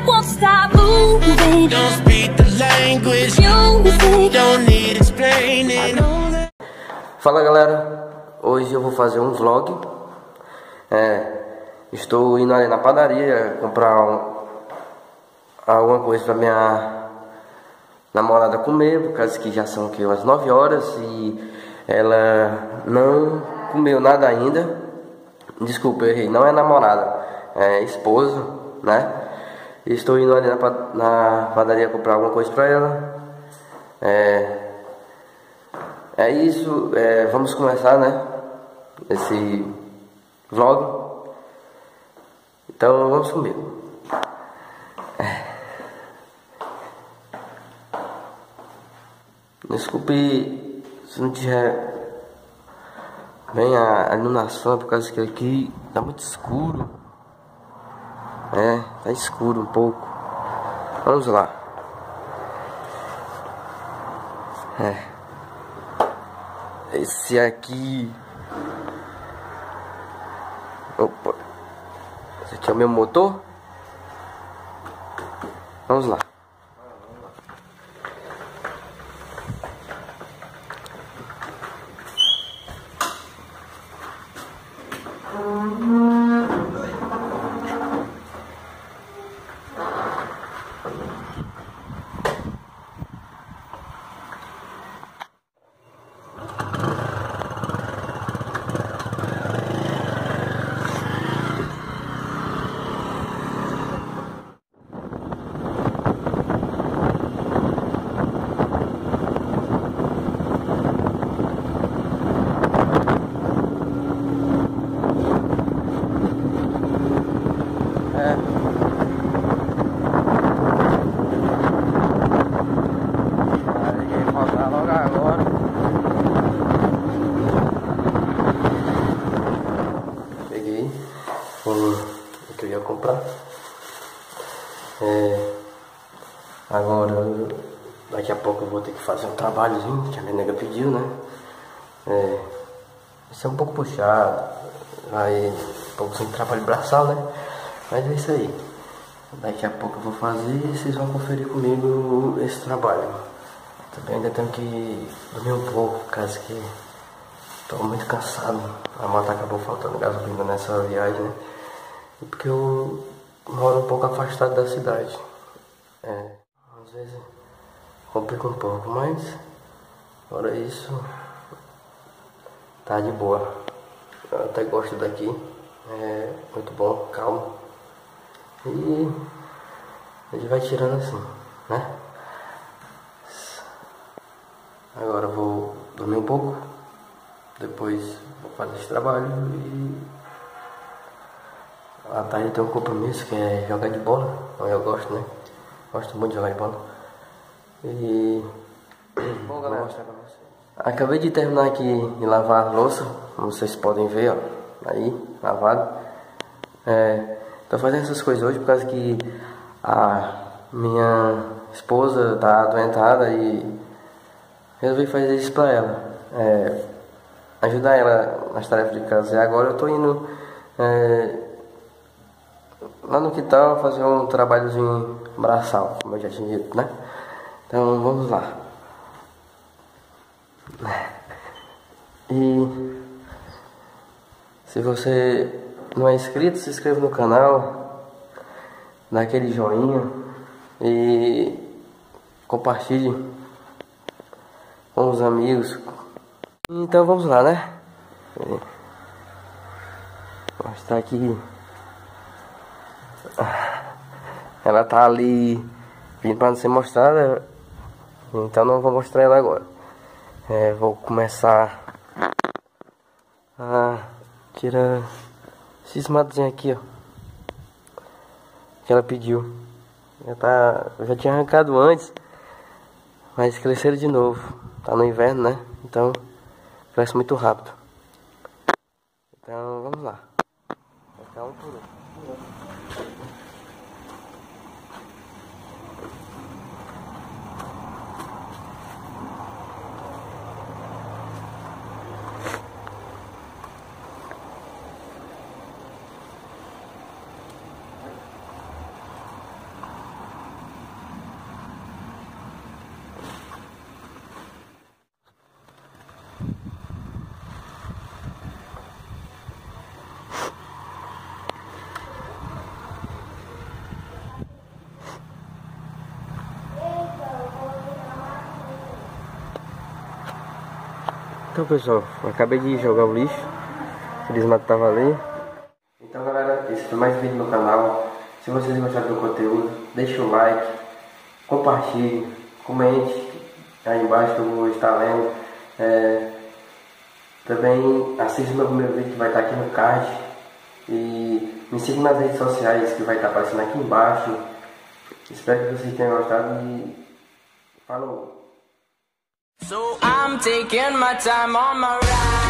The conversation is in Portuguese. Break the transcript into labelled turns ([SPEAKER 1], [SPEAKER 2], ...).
[SPEAKER 1] won't stop moving. Don't speak the language. Music. Don't need explaining.
[SPEAKER 2] Fala galera, hoje eu vou fazer um vlog. Estou indo ali na padaria comprar alguma coisa pra minha namorada comer, por causa que já são aqui umas 9 horas e ela não comeu nada ainda. Desculpa, eu errei, não é namorada, é esposa, né? Estou indo ali na padaria comprar alguma coisa pra ela. É isso, vamos começar, né? Esse vlog. Então vamos comigo. Desculpe se não tiver bem a iluminação, por causa que aqui tá muito escuro. Tá escuro um pouco. Vamos lá. Esse aqui. Opa. Esse aqui é o meu motor. Vamos lá. Peguei o que eu ia comprar. Agora, daqui a pouco eu vou ter que fazer um trabalhozinho que a minha nega pediu, né? Isso é um pouco puxado, aí um pouco sem trabalho braçal, né? Mas é isso aí. Daqui a pouco eu vou fazer e vocês vão conferir comigo esse trabalho. Também ainda tenho que dormir um pouco, por causa que estou muito cansado. A moto acabou faltando gasolina nessa viagem, né? E porque eu moro um pouco afastado da cidade. Às vezes complica um pouco, mas fora isso, tá de boa. Eu até gosto daqui, é muito bom, calmo. E a gente vai tirando assim, né? Agora eu vou dormir um pouco, depois vou fazer esse trabalho e à tarde tem um compromisso que é jogar de bola. Eu gosto, né? Gosto muito de jogar de bola. E bom, galera, vou mostrar pra vocês. Acabei de terminar aqui de lavar a louça, como vocês podem ver, ó, aí, lavado. Tô fazendo essas coisas hoje por causa que a minha esposa tá adoentada e resolvi fazer isso pra ela. Ajudar ela nas tarefas de casa. E agora eu tô indo lá no quintal fazer um trabalhozinho braçal, como eu já tinha dito, né? Então vamos lá. E se você não é inscrito, se inscreva no canal, dá aquele joinha e compartilhe com os amigos. Então vamos lá, né? Vou mostrar aqui. Ela tá ali pedindo para não ser mostrada, então não vou mostrar ela agora. Vou começar a tirar esses matozinhos aqui, ó, que ela pediu. Eu já tinha arrancado antes, mas cresceram de novo. Tá no inverno, né? Então cresce muito rápido. Então vamos lá. Vai ficar um por um. Então pessoal, eu acabei de jogar o lixo, o desmato tava ali. Então galera, esse foi mais um vídeo no canal. Se vocês gostaram do conteúdo, deixa o like, compartilhe, comente aí embaixo que eu vou estar lendo. Também assista o meu primeiro vídeo que vai estar aqui no card. E me siga nas redes sociais que vai estar aparecendo aqui embaixo. Espero que vocês tenham gostado e falou!
[SPEAKER 1] So I'm taking my time on my ride.